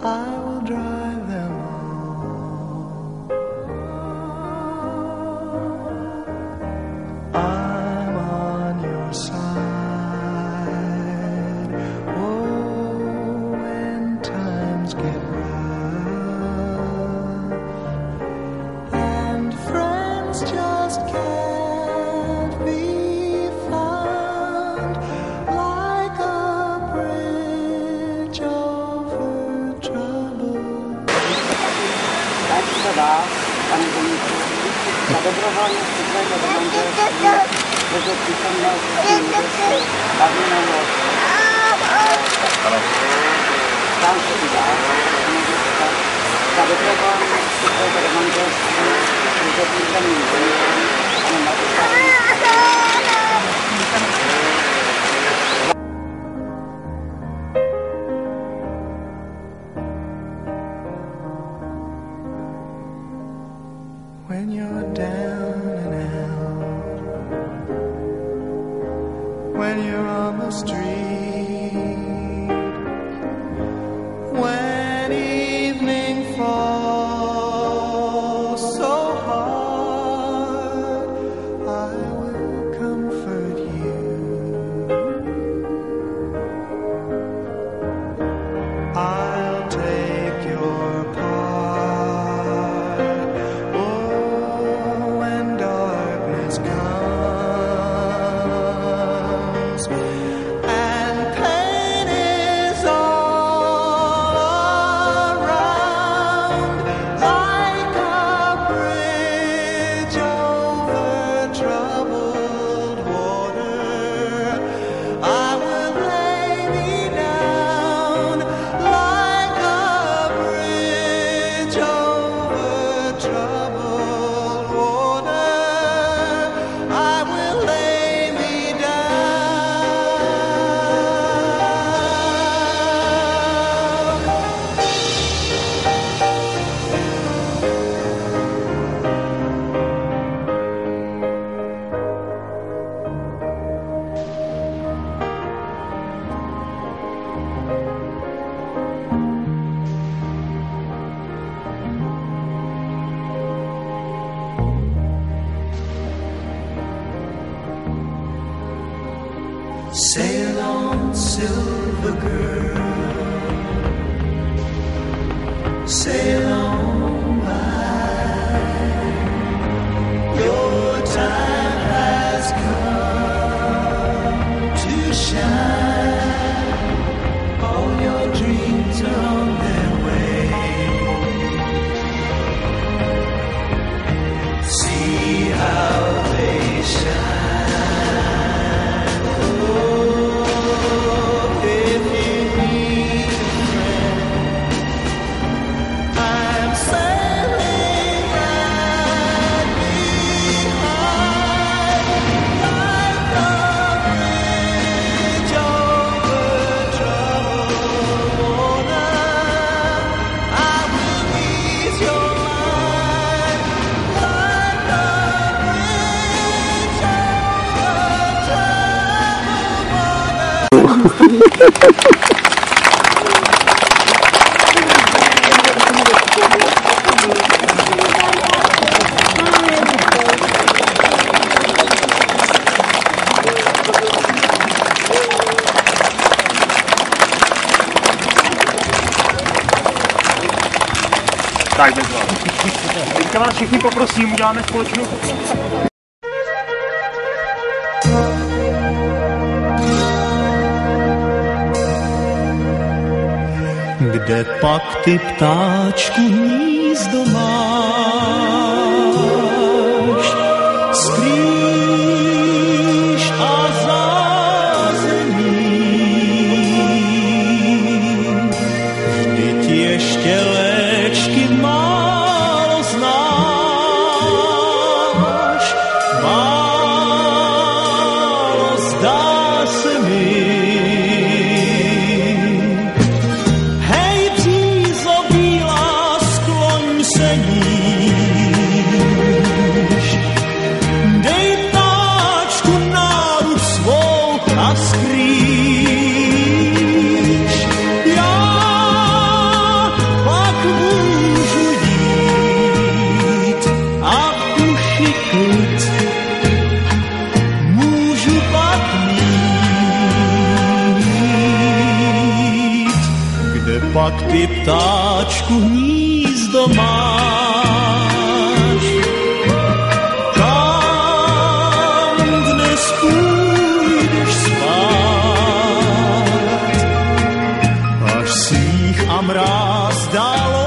I will drive them all. I'm on your side. Oh, when times get rough and friends just can't be found, like a bridge over troubled. Tak se vás, pane Deníku, za dobrovolně vstupného do manželství, protože přítomnost Pavlinovo. Tam se vás, za dobrovolně vstupného do manželství, protože přítomnost when you're down and out, when you're on the street, when evening falls so hard, I will comfort you. I'll take your part. Oh, when darkness comes and pain is all around, like a bridge over troubled water, I will lay me down. Like a bridge over troubled water, I will lay me Sail on, silver girl, sail on by. Your time has come to shine. All your dreams are on their way. See how they shine. Tak, bezva. Teďka vás všichni poprosím, uděláme společnou fotku. Kde pak ty, ptáčku, hnízdo máš? Skrýš a zázemí. Vždyť ještě léčky málo znáš. Málo zdá se mi. Hej, břízo bílá, skloň se ní. pak ty ptáčku hnízdo máš. Kam dnes půjdeš spát, až sníh a mráz dalo